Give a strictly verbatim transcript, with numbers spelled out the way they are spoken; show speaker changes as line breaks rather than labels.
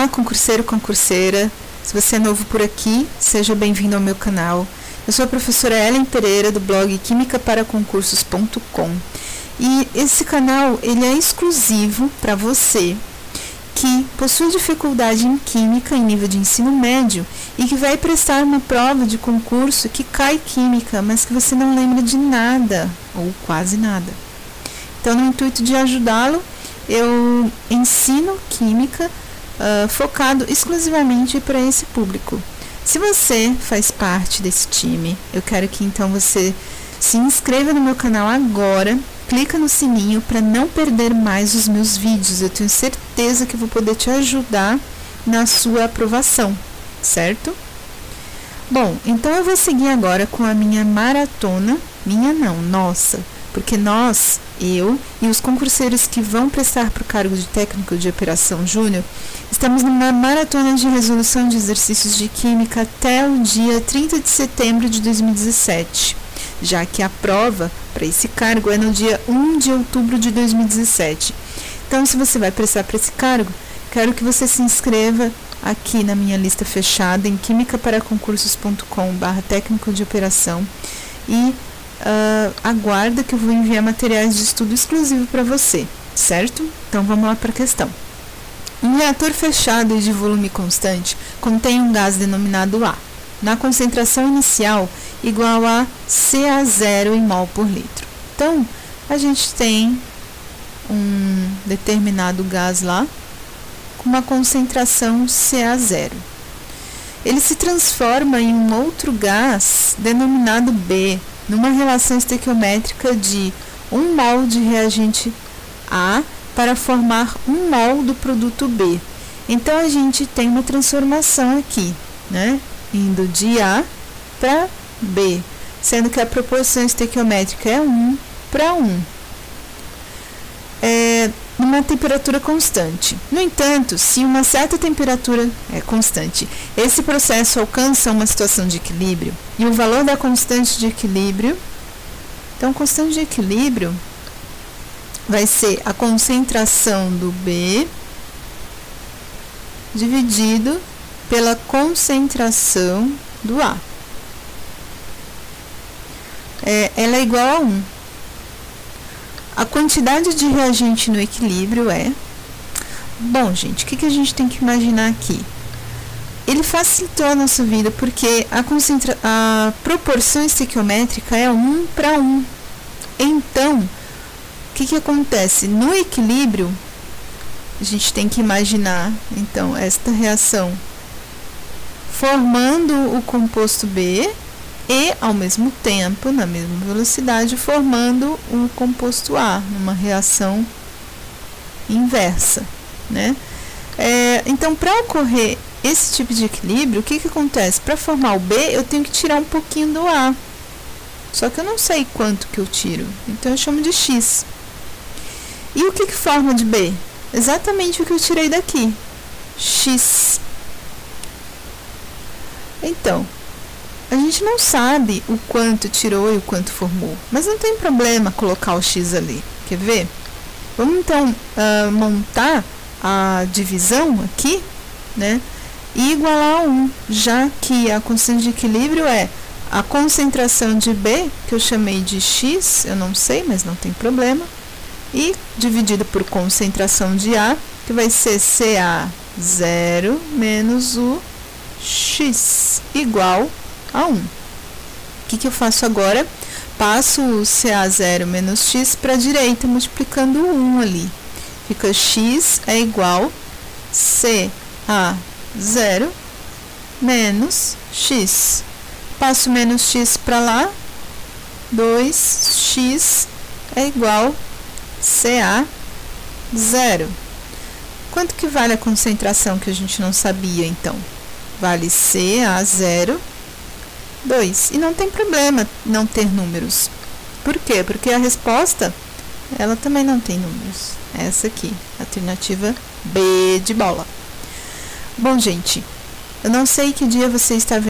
Olá, concurseiro, concurseira. Se você é novo por aqui, seja bem-vindo ao meu canal. Eu sou a professora Ellen Pereira, do blog química para concursos ponto com. E esse canal ele é exclusivo para você que possui dificuldade em química em nível de ensino médio e que vai prestar uma prova de concurso que cai química, mas que você não lembra de nada, ou quase nada. Então, no intuito de ajudá-lo, eu ensino química uh, focado exclusivamente para esse público. Se você faz parte desse time, eu quero que então você se inscreva no meu canal agora, clica no sininho para não perder mais os meus vídeos. Eu tenho certeza que vou poder te ajudar na sua aprovação, certo? Bom, então eu vou seguir agora com a minha maratona, minha não, nossa, porque nós, eu e os concurseiros que vão prestar para o cargo de técnico de operação júnior, estamos numa maratona de resolução de exercícios de química até o dia trinta de setembro de dois mil e dezessete, já que a prova para esse cargo é no dia um de outubro de dois mil e dezessete. Então, se você vai prestar para esse cargo, quero que você se inscreva aqui na minha lista fechada em química para concursos ponto com barra técnico de operação e Uh, aguarda que eu vou enviar materiais de estudo exclusivo para você, certo? Então vamos lá para a questão. Um reator fechado e de volume constante contém um gás denominado A, na concentração inicial igual a C A zero em mol por litro. Então, a gente tem um determinado gás lá com uma concentração C A zero. Ele se transforma em um outro gás denominado B, numa relação estequiométrica de um mol de reagente A para formar um mol do produto B. Então, a gente tem uma transformação aqui, né? Indo de A para B, sendo que a proporção estequiométrica é um para um. É, numa temperatura constante. No entanto, se uma certa temperatura é constante, esse processo alcança uma situação de equilíbrio e o valor da constante de equilíbrio, então, constante de equilíbrio vai ser a concentração do B dividido pela concentração do A. É, ela é igual a um. A quantidade de reagente no equilíbrio é... Bom, gente, o que, que a gente tem que imaginar aqui? Ele facilitou a nossa vida porque a, concentra... a proporção estequiométrica é um para um. Então, o que, que acontece? No equilíbrio, a gente tem que imaginar, então, esta reação formando o composto B e, ao mesmo tempo, na mesma velocidade, formando o composto A, numa reação inversa, né? É, então, para ocorrer esse tipo de equilíbrio, o que, que acontece? Para formar o B, eu tenho que tirar um pouquinho do A. Só que eu não sei quanto que eu tiro, então eu chamo de X. E o que, que forma de B? Exatamente o que eu tirei daqui, X. Então, a gente não sabe o quanto tirou e o quanto formou, mas não tem problema colocar o X ali. Quer ver? Vamos então uh, montar a divisão aqui, né? E igualar a um, já que a constante de equilíbrio é a concentração de B, que eu chamei de X, eu não sei, mas não tem problema, e dividido por concentração de A, que vai ser C A zero menos o X, igual a um. O que, que eu faço agora? Passo o C A zero menos X para a direita, multiplicando o um ali. Fica X é igual C A zero menos X. Passo menos X para lá, dois x é igual C A zero. Quanto que vale a concentração que a gente não sabia, então? Vale C A zero, dois. E não tem problema não ter números. Por quê? Porque a resposta, ela também não tem números. Essa aqui, alternativa B de bola. Bom, gente, eu não sei que dia você está vendo